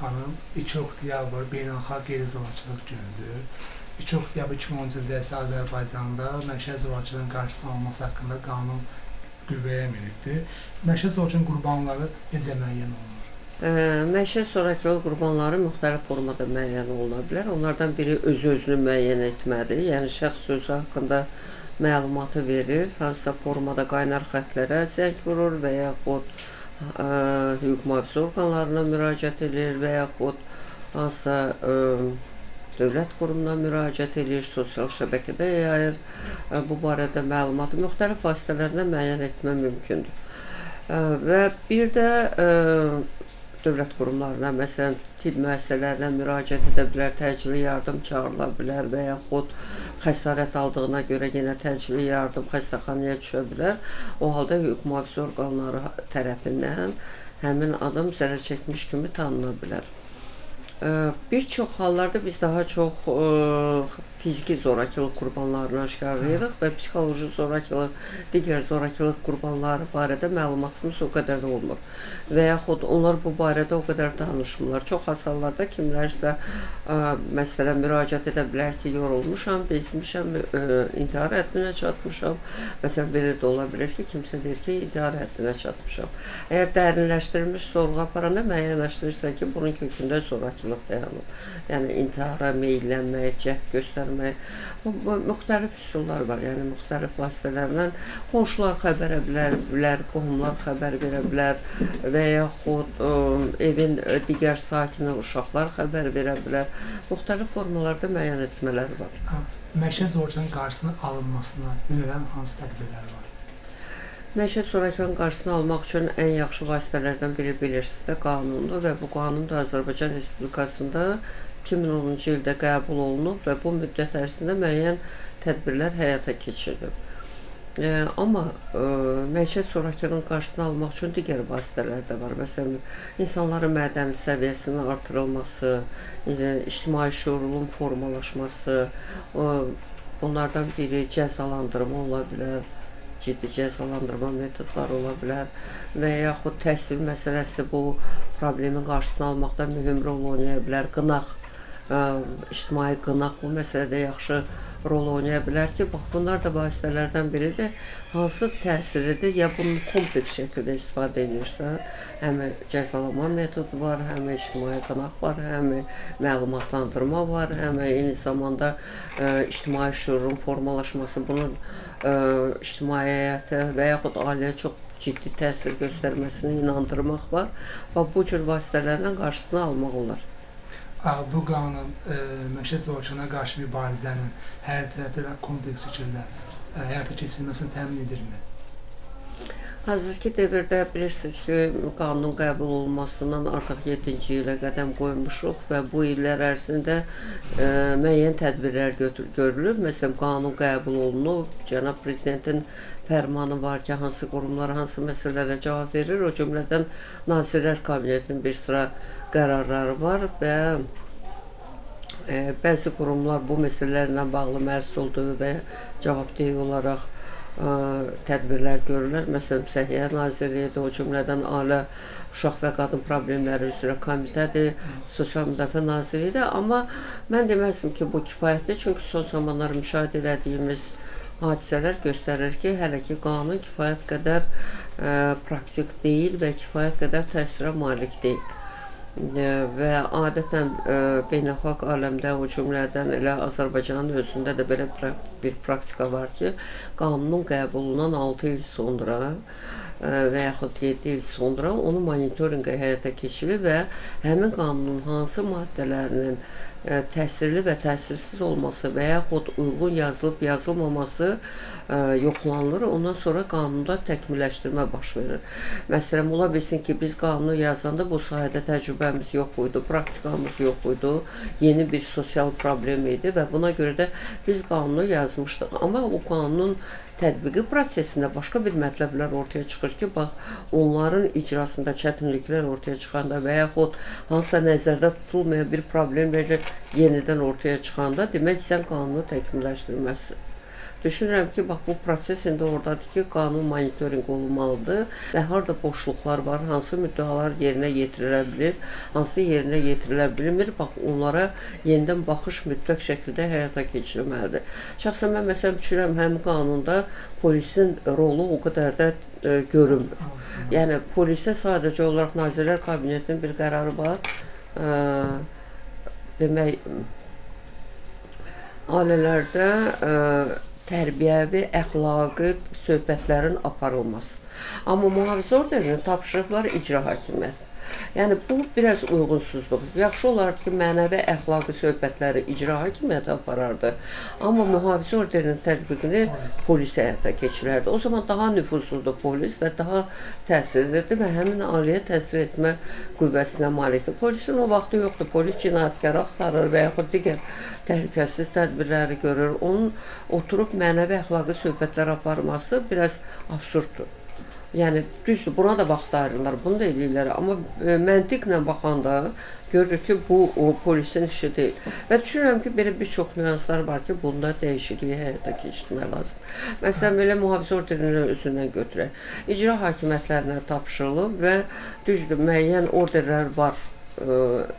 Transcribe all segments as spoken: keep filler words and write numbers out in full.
xanım, iki oktyabr Beynəlxalq Qeyri-Zorakılıq Günüdür. iki oktyabr iki min onuncu ildə isə Azərbaycanda məişət zorakılığının qarşısının alınması haqqında qanun qüvvəyə minibdir. Məişət zorakılığının qurbanları necə müəyyən olunur? Məişət zorakılıq qurbanları müxtəlif formada müəyyən oluna bilər. Onlardan biri özü-özünü müəyyən etmədir. Yəni, şəxs özü haqqında məlumatı verir, hansısa formada qaynar xətlərə zəng vurur və yaxud hüquq mühafizə orqanlarına müraciət edir və yaxud hansısa dövlət qurumuna müraciət edir, sosial şəbəkədə yayır. Bu barədə məlumatı müxtəlif vasitələrlə müəyyən etmə mümkündür. Və bir də dövlət qurumlarına, məsələn, tibb müəssisələrinə müraciət edə bilər, təcili yardım çağırıla bilər və yaxud xəsarət aldığına görə yenə təcili yardım xəstəxanaya düşə bilər. O halda hüquq mühafizə orqanları tərəfindən həmin adam zərər çəkmiş kimi tanına bilər. Bir çox hallarda biz daha çox fiziki zorakılıq qurbanlarını aşkarlayırıq və psixoloji zorakılıq, digər zorakılıq qurbanları barədə məlumatımız o qədər də olmur. Və yaxud onlar bu barədə o qədər danışmırlar. Çox hallarda kimlərsə məsələn müraciət edə bilər ki, yorulmuşam, bezmişəm, intihar həddinə çatmışam. Məsələn, belə də ola bilər ki, kimsə deyir ki, intihar həddinə çatmışam. Əgər dərinləşdirilmiş sorğu aparanda müəyyənləşdirirsən ki, bunun kökündə zorakılıq dayanıb. Yəni, intihara meyllənmək, cəhd göstərmək. Müxtəlif üsullar var, yəni müxtəlif vasitələrlə qonşular xəbər verə bilər, qohumlar xəbər verə bilər və yaxud evin digər sakini uşaqlar xəbər verə bilər. Müxtəlif formalarda müəyyən etmələr var. Məişət zorakılığının qarşısının alınmasına yönələn hansı tədbirlər var? Məişət zorakılığının qarşısını almaq üçün ən yaxşı vasitələrdən biri bilirsiniz də qanundur və bu qanun da Azərbaycan Respublikasında iki min onuncu ildə qəbul olunub və bu müddət ərzində müəyyən tədbirlər həyata keçirilib. Amma məişət zorakılığının qarşısını almaq üçün digər vasitələr də var. Məsələn, insanların mədəni səviyyəsinin artırılması, ictimai şüurun formalaşması, onlardan biri cəzalandırma ola bilər, ciddi cəzalandırma metodları ola bilər və yaxud təhsil məsələsi bu problemin qarşısını almaqda mühüm rol oynaya bilər. Qınaq, ictimai qınaq bu məsələdə yaxşı rol oynaya bilər ki, bax, bunlar da vasitələrdən biridir. Hansı təsiridir, ya bunun kompleks şəkildə istifadə edirsə, həm cəzalanma metodu var, həm ictimai qınaq var, həm məlumatlandırma var, həm eyni zamanda ictimai şüurun formalaşması, bunun ictimaiyyətə və yaxud ailəyə çox ciddi təsir göstərməsini inandırmaq var və bu cür vasitələrlə qarşısını almaq olar. Bu qanun məişət zorakılığına qarşı mübarizənin hər tərəfdən kompleks şəkildə həyata keçirilməsini təmin edirmi? Hazırki dövrdə bilirsiniz ki, qanunun qəbul olunmasından artıq yeddinci ilə qədəm qoymuşuq və bu illər ərzində müəyyən tədbirlər görülüb. Məsələn, qanun qəbul olunub, cənab prezidentin fərmanı var ki, hansı qurumlar, hansı məsələlərə cavab verir. O cümlədən Nazirlər Kabinetinin bir sıra qərarları var və bəzi qurumlar bu məsələlərlə bağlı məsul olduğu və cavabdehi olaraq tədbirlər görürlər. Məsələn, Səhiyyə Nazirliyidir, o cümlədən Ailə, Uşaq və Qadın Problemləri üzrə Komitədir, Sosial Müdafiə Nazirliyidir. Amma mən deməzdim ki, bu kifayətdir, çünki son zamanlar müşahidə elədiyimiz hadisələr göstərir ki, hələ ki qanun kifayət qədər praktik deyil və kifayət qədər təsirə malik deyil. Və adətən beynəlxalq aləmdə o cümlədən elə Azərbaycanın özündə də belə bir praktika var ki, qanunun qəbulundan altı il sonra və yaxud yeddi il sonra onun monitorinqə həyata keçirilir və həmin qanunun hansı maddələrinin təsirli və təsirsiz olması və yaxud uyğun yazılıb yazılmaması yoxlanılır. Ondan sonra qanunda təkmilləşdirmə baş verir. Məsələn, ola bilsin ki, biz qanunu yazanda bu sahədə təcrübəmiz yox idi, praktikamız yox idi, yeni bir sosial problem idi və buna görə də biz qanunu yazmışdıq. Amma o qanunun tətbiqi prosesində başqa bir mətləblər ortaya çıxır ki, bax, onların icrasında çətinliklər ortaya çıxanda və yaxud hansısa nəzərdə tutulmayan bir problemlər yenidən ortaya çıxanda, demək sən qanunu təkmilləşdirməlisən. Düşünürəm ki, bax bu proses indi oradadır ki, qanun monitorinq olunmalıdır və harda boşluqlar var, hansı müddəalar yerinə yetirilə bilir, hansı yerinə yetirilə bilmir, bax onlara yenidən baxış mütləq şəkildə həyata keçirilməlidir. Şəxsən mən məsələn düşünürəm, həm qanunda polisin rolu o qədər də e, görünmür. Yəni polisə sadəcə olaraq Nazirlər Kabinetinin bir qərarı var. E, demək, ailələrdə e, tərbiyəvi, əxlaqi söhbətlərin aparılması. Amma mühafizə orderini tapşırıqlar icra hakimiyyəti. Yəni bu biraz uyğunsuzluq. Yaxşı olardı ki, mənəvi əxlaqi söhbətləri icra hakimiyyəti aparardı. Amma mühafizə orderinin tətbiqini polis həyata keçirərdi. O zaman daha nüfuzludur polis və daha təsirlidir və həmin aliyə təsir etmə qüvvəsinə malikdir. Polisin o vaxtı yoxdur. Polis cinayətkarı axtarır və yaxud digər təhlükəsiz tədbirləri görür. Onun oturub mənəvi əxlaqi söhbətlər aparması biraz absurddur. Yəni, düzdür, buna da vaxt ayırırlar, bunu da edirlər. Amma e, məntiqlə baxanda görürük ki, bu o, polisin işi deyil. Və düşünürəm ki, belə bir çox nüanslar var ki, bunda dəyişikliyi həyata keçirmək lazım. Məsələn, belə mühafizə orderini özündən götürək. İcra hakimiyyətlərinə tapşırılıb və düzdür, müəyyən orderlər var. E,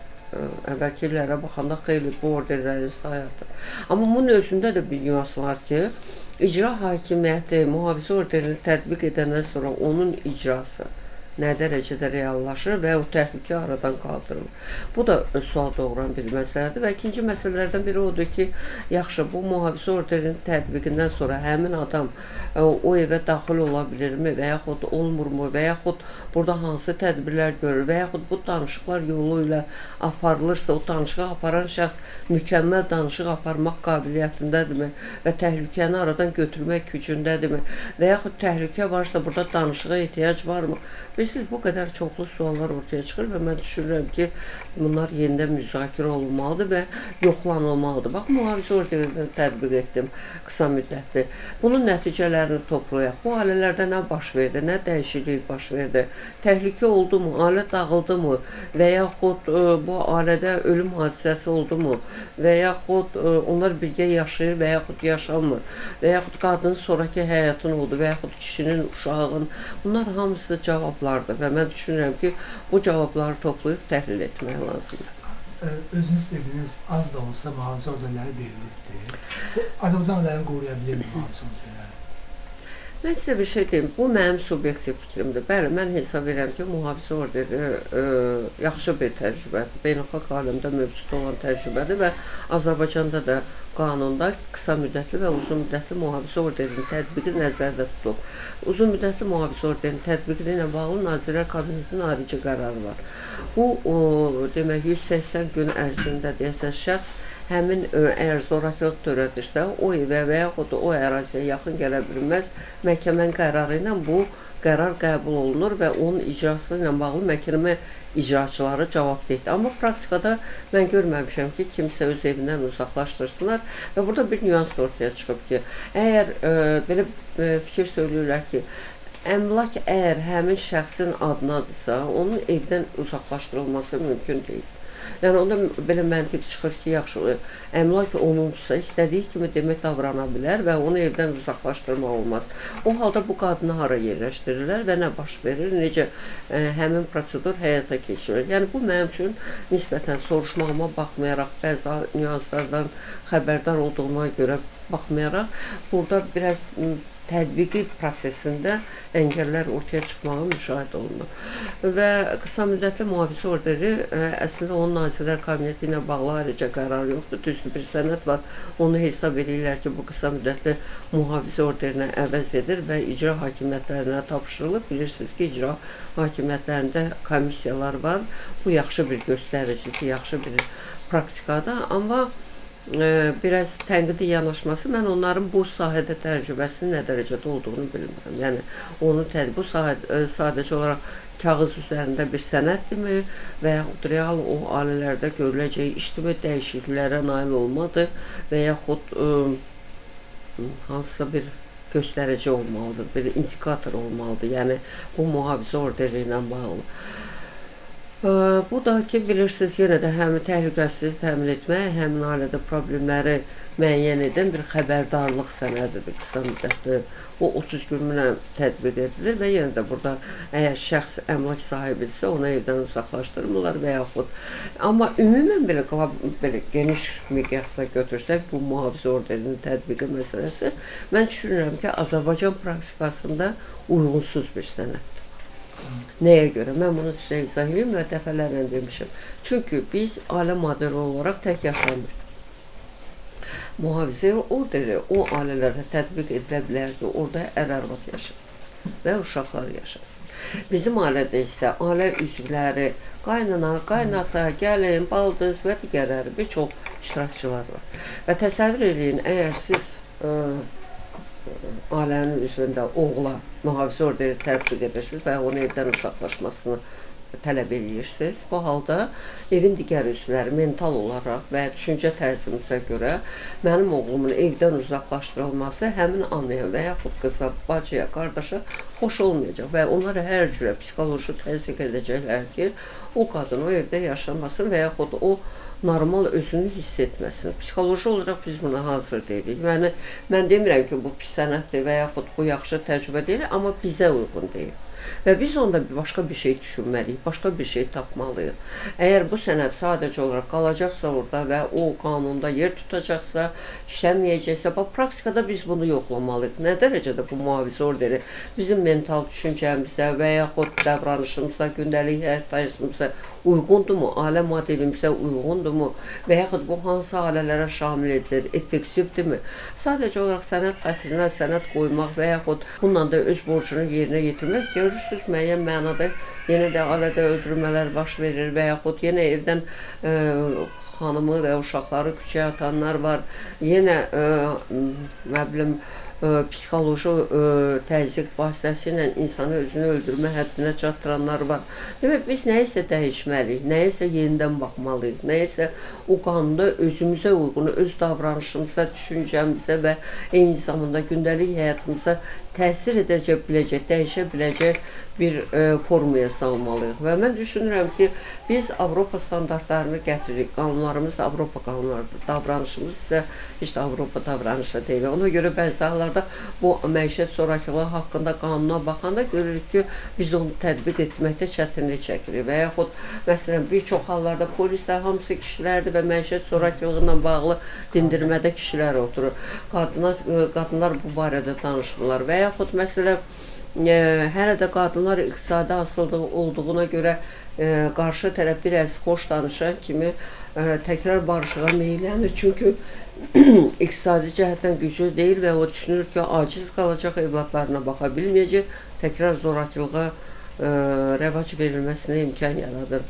əvvəlki illərə baxanda xeyli bu orderlərin sayıdır. Amma bunun özündə də bir nüans var ki, İcra hakimiyyəti mühafizə orderini tətbiq edəndən sonra onun icrası nə dərəcədə reallaşır və o təhlükə aradan qaldırılır. Bu da sual doğuran bir məsələdir və ikinci məsələlərdən biri odur ki, yaxşı, bu mühafizə orderinin tətbiqindən sonra həmin adam o evə daxil ola bilirmi və yaxud olmurmu və yaxud burada hansı tədbirlər görür və yaxud bu danışıqlar yolu ilə aparılırsa, o danışığı aparan şəxs mükəmməl danışıq aparmaq qabiliyyətindədirmi və təhlükəni aradan götürmək gücündədirmi və yaxud təhlükə varsa burada danışığa ehtiyac varmı? Bilirsiniz, bu qədər çoxlu suallar ortaya çıxır və mən düşünürəm ki, bunlar yenidən müzakirə olunmalıdır və yoxlanılmalıdır. Bax, mühafizə orderini tətbiq etdim qısa müddətli. Bunun nəticələrini toplayaq. Bu ailələrdə nə baş verdi, nə dəyişiklik baş verdi, təhlükə oldu mu, ailə dağıldı mı və yaxud e, bu ailədə ölüm hadisəsi oldu mu və yaxud e, onlar birgə yaşayır və yaxud yaşamır və yaxud qadının sonraki həyatın oldu və yaxud kişinin, uşağın, bunlar hamısı cavablardır və mən düşünürəm ki, bu cavabları toplayıb təhlil etmək lazımdır. Özünüz dediniz, az da olsa mühafizə orderləri verilibdir. Azərbaycan ailərini qoruya bilir mühafizə orderləri? Mən sizə bir şey deyim, bu mənim subyektiv fikrimdir. Bəli, mən hesab edirəm ki, mühafizə orderi e, yaxşı bir təcrübədir. Beynəlxalq aləmdə mövcud olan təcrübədir və Azərbaycanda da qanunda qısa müddətli və uzun müddətli mühafizə orderinin tətbiqi nəzərdə tutulub. Uzun müddətli mühafizə orderinin tətbiqi ilə bağlı Nazirlər Kabinetinin ayrıca qərarı var. Bu, o, demək, yüz səksən gün ərzində deyəsən şəxs həmin əgər zorakılıq törədirsə, o evə və yaxud da o əraziyə yaxın gələ bilməz, məhkəmənin qərarı ilə bu qərar qəbul olunur və onun icrası ilə bağlı məhkəmə icraçıları cavabdehdir. Amma praktikada mən görməmişəm ki, kimsə öz evindən uzaqlaşdırsınlar və burada bir nüans da ortaya çıxıb ki, əgər e, belə e, fikir söyləyirlər ki, əmlak əgər həmin şəxsin adınadırsa, onun evdən uzaqlaşdırılması mümkün deyil. Yəni, onda belə məntiq çıxır ki, yaxşı, əmlak onunsa, istədiyi kimi demək davrana bilər və onu evdən uzaqlaşdırmaq olmaz. O halda bu qadını hara yerləşdirirlər və nə baş verir, necə ə, həmin prosedur həyata keçirilir. Yəni, bu mənim üçün nisbətən soruşmağıma baxmayaraq, bəzi nüanslardan xəbərdar olduğuma görə baxmayaraq, burada biraz tətbiqi prosesində əngəllər ortaya çıxmağı müşahidə olunur. Və qısa müddətli mühafizə orderi ə, əslində onun Nazirlər Kabineti ilə bağlı ayrıca qərar yoxdur. Düzdür, bir sənəd var. Onu hesab edirlər ki, bu qısa müddətli mühafizə orderinə əvəz edir və icra hakimiyyətlərinə tapşırılıb. Bilirsiniz ki, icra hakimiyyətlərində komissiyalar var. Bu yaxşı bir göstəricidir, yaxşı bir praktikadır. Amma biraz tənqidi yanaşması, mən onların bu sahədə təcrübəsinin nə dərəcədə olduğunu bilmirəm. Yəni, onun bu sahədə sadəcə olaraq kağız üzərində bir sənəddirmi və yaxud real o ailələrdə görüləcək işdimi, dəyişikliklərə nail olmadı və yaxud ə, hansısa bir göstərici olmalıdır, bir indikator olmalıdır. Yəni, bu mühafizə orderi ilə bağlı. Bu da ki, bilirsiniz, yenə də həmin təhlükəsizliyi təmin etmək, həmin ailədə problemləri müəyyən edən bir xəbərdarlıq sənədidir qısa müddətli. O otuz günlə tətbiq edilir və yenə də burada əgər şəxs əmlak sahibidirsə, onu evdən uzaqlaşdırmırlar və yaxud. Amma ümumən belə, belə geniş miqyasda götürsək, bu mühafizə orderinin tətbiqi məsələsi, mən düşünürəm ki, Azərbaycan praktikasında uyğunsuz bir sənəddir. Nəyə görə? Mən bunu sizə izah edeyim və dəfələrlə demişim. Çünki biz ailə modeli olaraq tək yaşamırıq. Mühafizə orderi o ailələrdə tətbiq edilə bilər ki, orada ər-arvad yaşasın və uşaqlar yaşasın. Bizim ailədə isə ailə üzvləri, qaynana, qaynata, gəlin, baldız və digərləri bir çox iştirakçılar var. Və təsəvvür edin, əgər siz ə, ailənin üzvündə oğla mühafizə orderi tətbiq edirsiniz və onun evdən uzaqlaşmasını tələb edirsiniz. Bu halda evin digər üzvləri mental olaraq və düşüncə tərzimizə görə mənim oğlumun evdən uzaqlaşdırılması həmin anaya və yaxud qıza, bacıya, qardaşa xoş olmayacaq və onları hər cürə psixoloji təzyiq edəcəklər ki, o qadın o evdə yaşamasın və yaxud o normal özünü hiss etməsin. Psixoloji olaraq biz buna hazır deyilik. Yəni, mən demirəm ki, bu pis sənətdir və yaxud bu yaxşı təcrübə deyil, amma bizə uyğun deyil. Və biz onda başqa bir şey düşünməliyik, başqa bir şey tapmalıyıq. Əgər bu sənəd sadəcə olaraq qalacaqsa orada və o qanunda yer tutacaqsa, işləməyəcəksə, praktikada biz bunu yoxlamalıyıq. Nə dərəcədə bu mühafizə orderi bizim mental düşüncəmizə və yaxud davranışımıza, gündəlik həyat tarzımıza uyğundurmu, ailə modelimizə uyğundurmu və yaxud bu hansı ailələrə şamil edilir, effektivdirmi? Sadəcə olaraq sənəd xətrinə sənəd qoymaq və yaxud bununla da öz borcunu yerinə yetirmək, görürsünüz, müəyyən mənada yenə də ailədə öldürmələr baş verir və yaxud yenə evdən ə, xanımı və uşaqları küçəyə atanlar var, yenə ə, nə bilim, psixoloji təzyiq vasitəsilə insanı özünü öldürmə həddinə çatdıranlar var. Demək, biz nəyisə dəyişməliyik, nəyisə yenidən baxmalıyıq, nəyisə o qanunda özümüzə uyğun, öz davranışımıza, düşüncəmizə və eyni zamanda gündəlik həyatımıza təsir edəcək biləcək, dəyişə biləcək bir e, formaya salmalıyıq. Və mən düşünürəm ki, biz Avropa standartlarını gətiririk, qanunlarımız Avropa qanunlarıdır, davranışımız isə heç də Avropa davranışı deyil. Ona görə bəzi hallarda bu məişət zorakılığı haqqında qanuna baxanda görürük ki, biz onu tətbiq etməkdə çətinlik çəkirik və yaxud, məsələn, bir çox hallarda polislər hamısı kişilərdir və məişət zorakılığı ilə bağlı dindirmədə kişilər oturur. Qadınlar, qadınlar bu barədə danışmırlar və yaxud, məsələn, e, hələ də qadınlar iqtisadi asılılığı olduğuna görə e, qarşı tərəf bir əz xoş danışan kimi e, təkrar barışığa meylənir. Çünki iqtisadi cəhətdən güclü deyil və o düşünür ki, aciz qalacaq, evladlarına baxa bilməyəcək, təkrar zorakılığa e, rəvac verilməsinə imkan yaradır.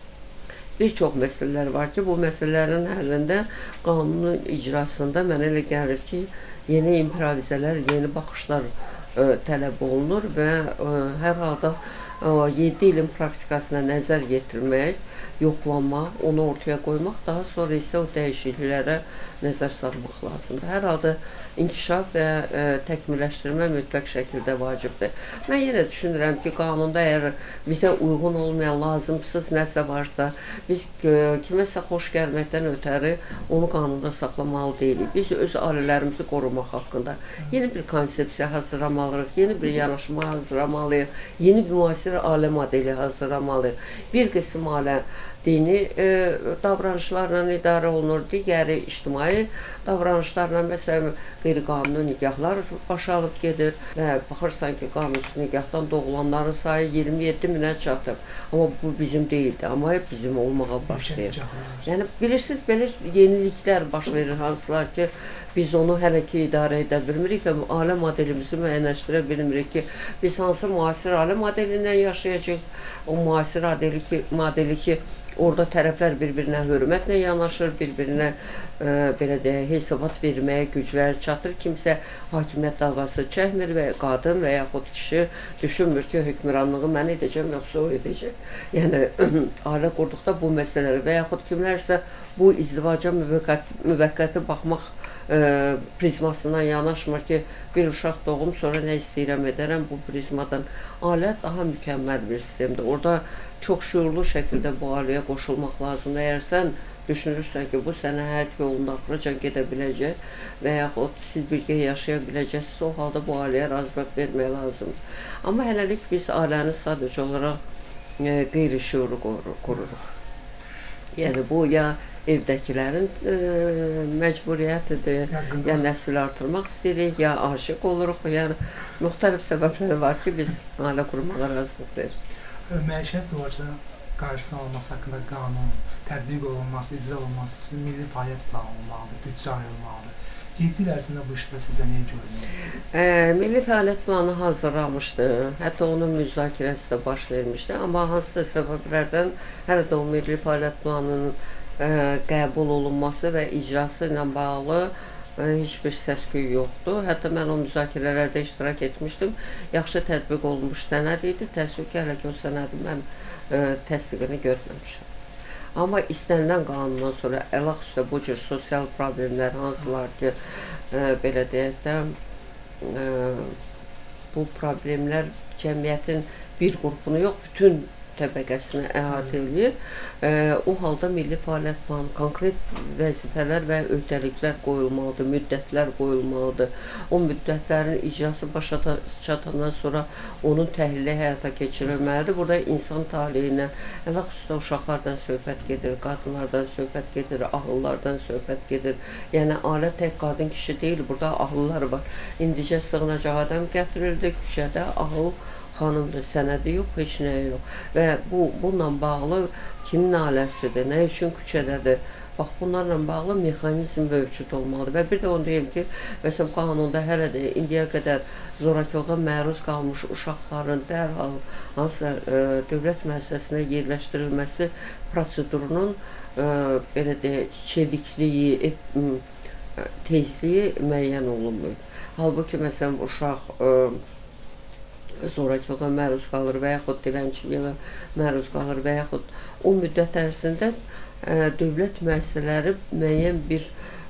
Bir çox məsələlər var ki, bu məsələlərin həllində, qanunun icrasında mənə elə gəlir ki, yeni improvizələr, yeni baxışlar ə, tələb olunur və ə, hər halda yeddi ilin praktikasına nəzər yetirmək, yoxlamaq, onu ortaya qoymaq, daha sonra isə o dəyişikliklərə nəzər salmaq lazımdır. Hər halda inkişaf və ə, təkmilləşdirmə mütləq şəkildə vacibdir. Mən yenə düşünürəm ki, qanunda əgər bizə uyğun olmayan, lazımsız nəsə varsa, biz ə, kiməsə xoş gəlməkdən ötəri onu qanunda saxlamalı deyilik. Biz öz ailələrimizi qorumaq haqqında yeni bir konsepsiya hazırlamalıyıq, yeni bir yanaşma hazırlamalıyıq, yeni bir müasir ailə modeli hazırlamalıyıq. Bir qism ailə dini e, davranışlarla idarə olunur, digəri ictimai davranışlarla, məsələn, qeyri-qanuni nikahlar başa alıb gedir və baxırsan ki, qanunsuz nikahdan doğulanların sayı iyirmi yeddi minə çatıb. Amma bu bizim deyildi, amma hep bizim olmağa başlayır. Yəni, bilirsiniz, belə yeniliklər baş verir, hansılar ki, biz onu hələ ki idarə edə bilmirik və ailə modelimizi müəyyənləşdirə bilmirik ki, biz hansı müasir ailə modelindən yaşayacaq, o müasir modeli ki, orada tərəflər bir-birinə hörmətlə yanaşır, bir-birinə e, belə deyək, hesabat verməyə gücləri çatır. Kimsə hakimiyyət davası çəkmir və qadın və yaxud kişi düşünmür ki, hökmranlığı mən edəcəm, yoxsa o edəcək. Yəni, ailə qurduqda bu məsələləri və yaxud kimlərsə bu izdivaca müvəqqəti baxmaq e, prizmasından yanaşmır ki, bir uşaq doğum, sonra nə istəyirəm edərəm bu prizmadan. Ailə daha mükəmməl bir sistemdir. Orada çox şuurlu şəkildə bu ailəyə qoşulmaq lazımdır. Əgər sən düşünürsən ki, bu sənə həyat yolunda axıracan gedə biləcək və yaxud siz birgə yaşaya biləcəksiniz, o halda bu ailəyə razılıq vermək lazımdır. Amma hələlik biz ailəni sadəcə olaraq e, qeyri-şuuru qururuq. Yəni bu ya evdəkilərin e, məcburiyyətidir, Yakında. ya nəsil artırmaq istəyirik, ya aşıq oluruq, yəni müxtəlif səbəbləri var ki, biz ailə qurmağa razılıq veririk. Məişət zorakılığın qarşısının alınması haqqında qanun, tətbiq olunması, icra olunması üçün milli fəaliyyət planı olmalıdır, büdcə ayrılmalıdır. yeddi il ərzində bu işdə sizə nə görünür? E, milli fəaliyyət planı hazırlamışdı, hətta onun müzakirəsi də baş vermişdi, amma hansısa səbəblərdən hələ də o milli fəaliyyət planının e, qəbul olunması və icrası ilə bağlı e, heç bir səs-küy yoxdur. Hətta mən o müzakirələrdə iştirak etmişdim. Yaxşı tətbiq olunmuş sənəd idi, təəssüf ki, hələ ki o sənədi mən e, təsdiqini görməmişəm. Amma istənilən qanundan sonra əlaqüstə bu cür sosial problemlər hansılar ki, e, belə deyək də, e, bu problemlər cəmiyyətin bir qrupunu yox, bütün təbəqəsini əhatə edir. E, o halda milli fəaliyyət planı, konkret vəzifələr və öhdəliklər qoyulmalıdır, müddətlər qoyulmalıdır. O müddətlərin icrası başa çatandan sonra onun təhlili həyata keçirilməlidir. Burada insan taleyinə, əlaqüstə uşaqlardan söhbət gedir, qadınlardan söhbət gedir, ahıllardan söhbət gedir. Yəni, ailə tək qadın kişi deyil, burada ahıllar var. İndicə sığınacaq adam gətirildi, küçədə ahıl xanımdır, sənədi yox, heç nə yox. Və bu, bununla bağlı kimin ailəsidir, nə üçün küçədədir? Bax, bunlarla bağlı mexanizm mövcud olmalıdır. Və bir də onu deyim ki, məsələn, qanunda hələ də indiyə qədər zorakılığa məruz qalmış uşaqların dərhal hansısa e, dövlət müəssisəsinə yerləşdirilməsi prosedurunun e, belə deyək, çevikliyi, e, tezliyi müəyyən olunmur. Halbuki, məsələn, uşaq e, zorakılığa məruz qalır və yaxud dilənçiliyə məruz qalır və yaxud o müddət ərzində ə, dövlət müəssisələri müəyyən bir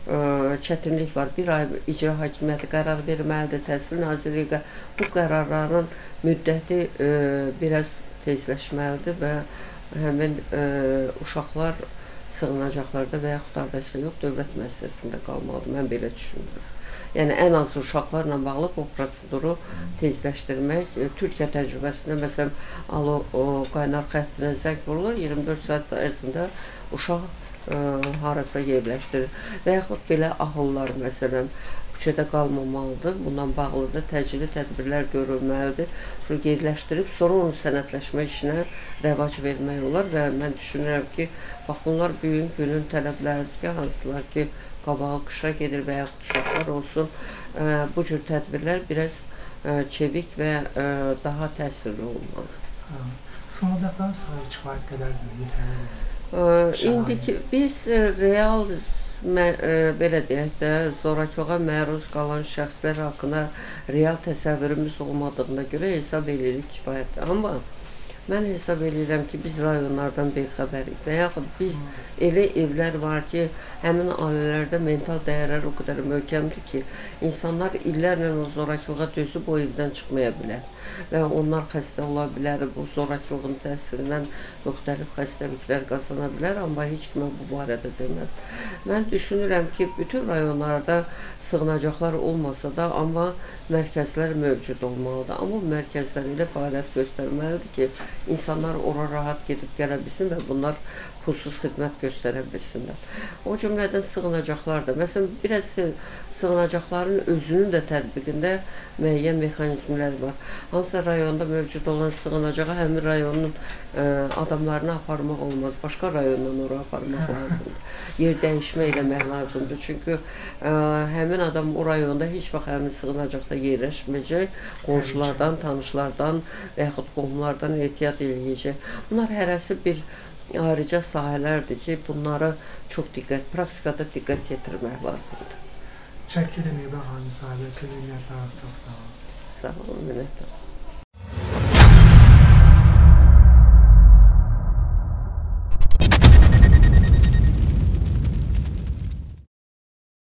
ə, çətinlik var. Bir ay icra hakimiyyəti qərar verməlidir, Təhsil Nazirliyi bu qərarların müddəti ə, biraz tezləşməlidir və həmin ə, uşaqlar sığınacaqlarda və yaxud ailəsi yox, dövlət müəssisəsində qalmalıdır. Mən belə düşünürəm. Yəni, ən az uşaqlarla bağlı bu proseduru tezləşdirmək. Türkiyə təcrübəsində, məsələn, alo, o, qaynar xəttinə zəng vurulur, iyirmi dörd saat ərzində uşaq ə, harasa yerləşdirir. Və yaxud belə ahıllar, məsələn, küçədə qalmamalıdır. Bundan bağlı da təcili tədbirlər görülməlidir. Yerləşdirib, sonra onun sənədləşmə işinə rəvac vermək olar və mən düşünürəm ki, bax, bunlar büyük günün tələbləridir ki, hansılar ki, qabağa qışa gedir və yaxud uşaqlar olsun. Ə, bu cür tədbirlər biraz ə, çevik və ə, daha təsirli olmalı. Sığınacaqların sayı kifayət qədərdir, yetərlidir. İndiki biz real mə, ə, belə deyək də, zorakılığa məruz qalan şəxslər haqqında real təsəvvürümüz olmadığına görə hesab edirik kifayətdir. Amma mən hesab edirəm ki, biz rayonlardan bexəbərik və yaxud biz elə evlər var ki, həmin ailələrdə mental dəyərlər o qədər möhkəmdir ki, insanlar illərlə o zorakılığa dözüb o evdən çıxmaya bilər və onlar xəstə ola bilər, bu zorakılığın təsirindən müxtəlif xəstəliklər qazana bilər, amma heç kimə bu barədə deməz. Mən düşünürəm ki, bütün rayonlarda sığınacaqlar olmasa da, amma mərkəzlər mövcud olmalıdır. Amma bu mərkəzlər ilə fəaliyyət göstərməlidir ki, insanlar ora rahat gedib gələ bilsin və bunlar pulsuz xidmət göstərə bilsinlər. O cümlədən sığınacaqlar da, məsələn, biraz sığınacaqların özünün də tətbiqində müəyyən mexanizmlər var. Hansısa rayonda mövcud olan sığınacağa həmin rayonun ə, adamlarını aparmaq olmaz, başqa rayondan ora aparmaq lazımdır. Yer dəyişmə eləmək lazımdır, çünki ə, həmin adam o rayonda heç vaxt həmin sığınacaqda yerləşməyəcək, qonşulardan, tanışlardan və yaxud qohumlardan ehtiyat eləyəcək. Bunlar hərəsi bir ayrıca sahələrdir ki, bunlara çox diqqət, praktikada diqqət yetirmək lazımdır. Təşəkkür edirəm, Mehriban xanım, müsahibəçi minnətdarıq, çox sağ olun. Sağ olun, minnətdarım.